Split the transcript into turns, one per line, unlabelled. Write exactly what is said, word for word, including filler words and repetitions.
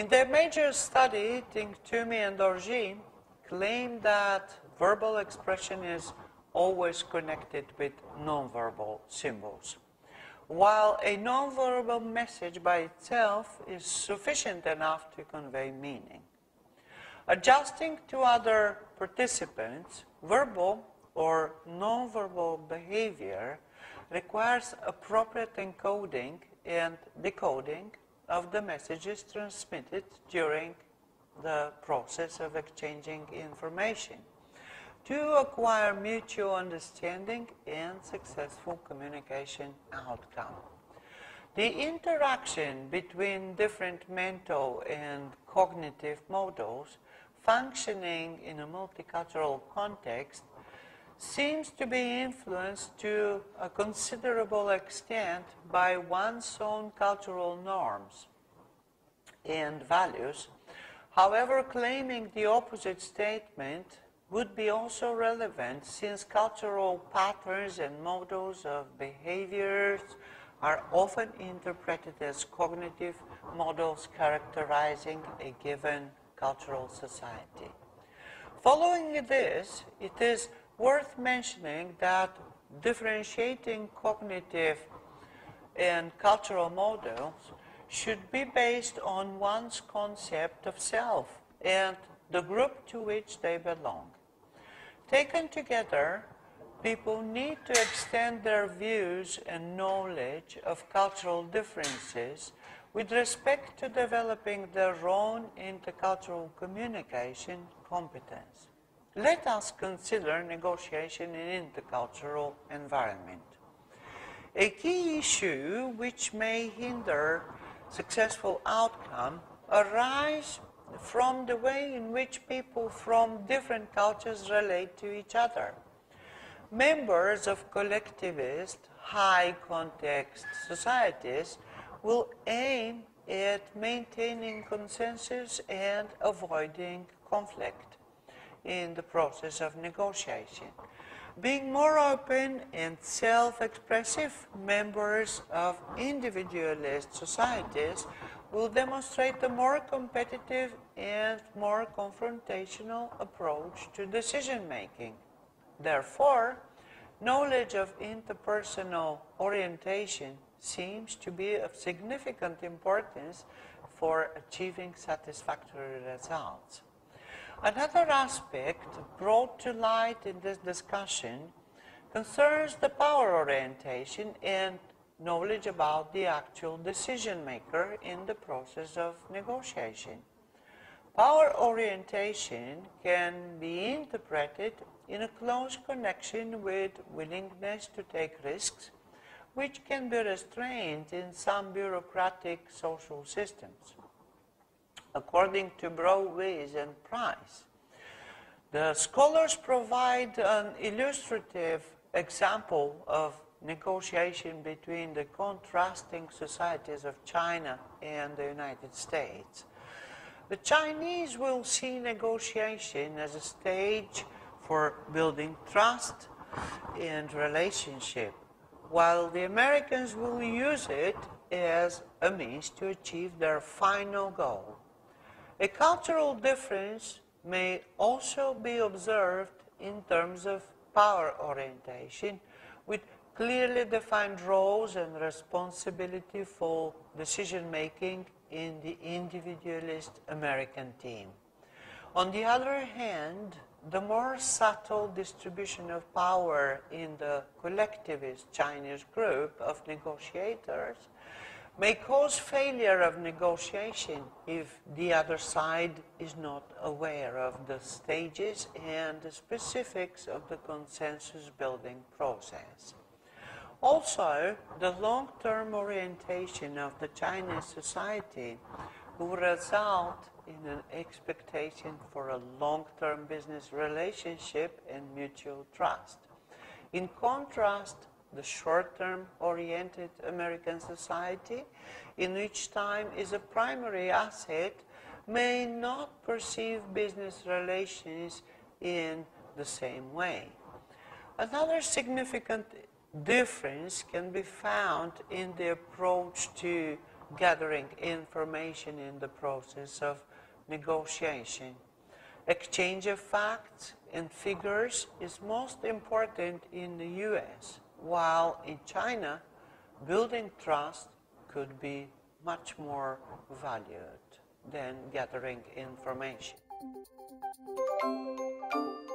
In their major study, Ting Tumi and Dorji claim that verbal expression is always connected with nonverbal symbols, while a nonverbal message by itself is sufficient enough to convey meaning. Adjusting to other participants, verbal or nonverbal behavior requires appropriate encoding and decoding of the messages transmitted during the process of exchanging information to acquire mutual understanding and successful communication outcome. The interaction between different mental and cognitive models functioning in a multicultural context seems to be influenced to a considerable extent by one's own cultural norms and values. However, claiming the opposite statement would be also relevant, since cultural patterns and models of behaviors are often interpreted as cognitive models characterizing a given cultural society. Following this, it is worth mentioning that differentiating cognitive and cultural models should be based on one's concept of self and the group to which they belong. Taken together, people need to extend their views and knowledge of cultural differences with respect to developing their own intercultural communication competence. Let us consider negotiation in intercultural environment. A key issue which may hinder successful outcome arises from the way in which people from different cultures relate to each other. Members of collectivist, high-context societies will aim at maintaining consensus and avoiding conflict in the process of negotiation. Being more open and self-expressive, members of individualist societies will demonstrate a more competitive and more confrontational approach to decision-making. Therefore, knowledge of interpersonal orientation seems to be of significant importance for achieving satisfactory results. Another aspect brought to light in this discussion concerns the power orientation and knowledge about the actual decision maker in the process of negotiation. Power orientation can be interpreted in a close connection with willingness to take risks, which can be restrained in some bureaucratic social systems. According to Browies and Price, the scholars provide an illustrative example of negotiation between the contrasting societies of China and the United States. The Chinese will see negotiation as a stage for building trust and relationship, while the Americans will use it as a means to achieve their final goal. A cultural difference may also be observed in terms of power orientation, with clearly defined roles and responsibility for decision-making in the individualist American team. On the other hand, the more subtle distribution of power in the collectivist Chinese group of negotiators may cause failure of negotiation if the other side is not aware of the stages and the specifics of the consensus-building process. Also, the long-term orientation of the Chinese society will result in an expectation for a long-term business relationship and mutual trust. In contrast, the short-term oriented American society, in which time is a primary asset, may not perceive business relations in the same way. Another significant difference can be found in the approach to gathering information in the process of negotiation. Exchange of facts and figures is most important in the U S, while in China, building trust could be much more valued than gathering information.